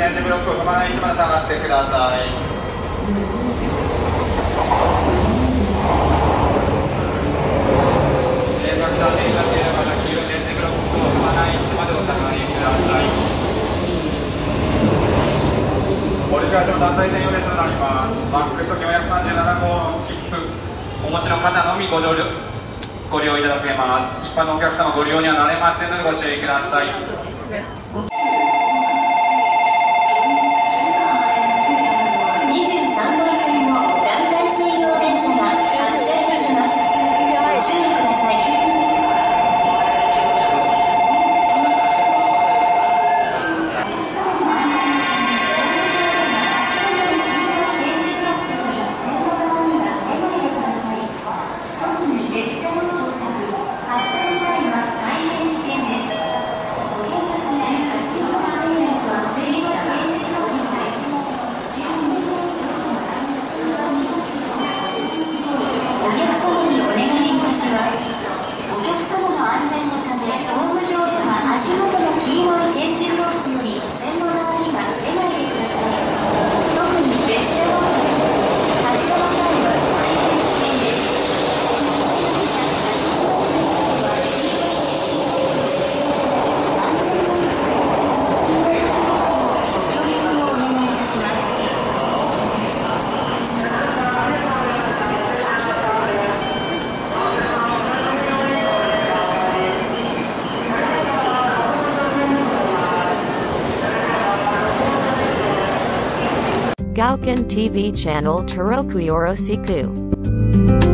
点字ブロックを踏まない位置まで下がってください。連絡させていただければ黄色い点字ブロックを踏まない位置までお下がりください。折り返しの団体専用列となります。マックスと437号切符お持ちの方のみご利用いただけます。一般のお客様ご利用にはなれませんのでご注意ください。 Gauken TV Channel Toroku Yorosiku.